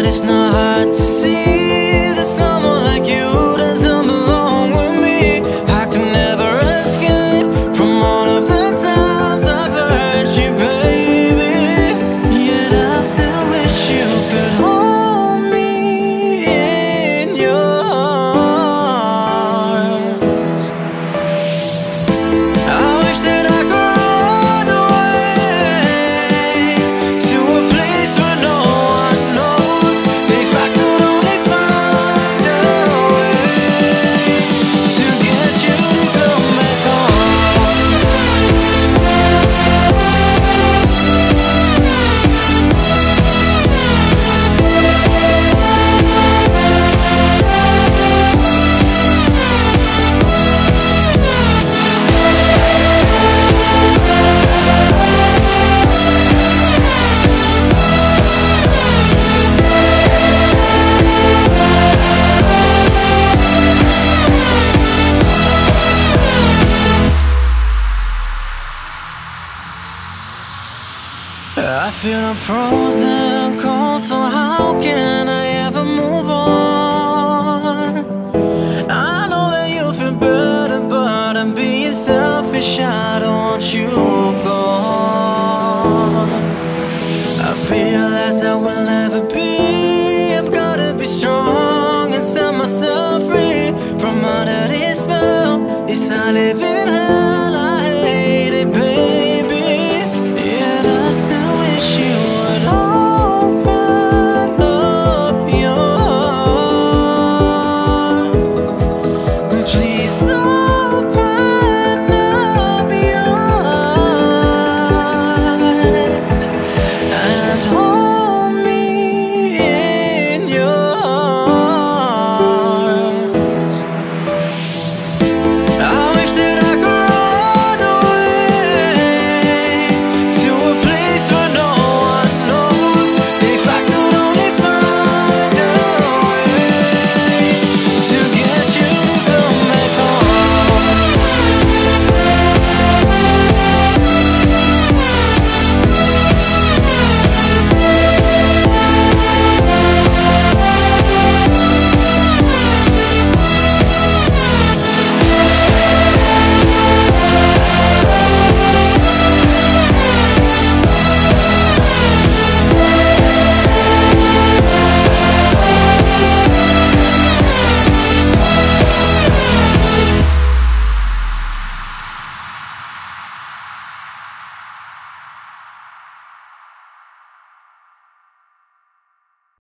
it's not hard to see that someone like you doesn't belong with me. I can never escape from all of the times I've hurt you, baby. Yet I still wish you could hold me in your arms. I wish that I could run away to a place where no one knows. If I could only find a way to get you to come back home. I feel I'm frozen cold, so how can I ever move on? I know that you'll feel better, but I'm being selfish out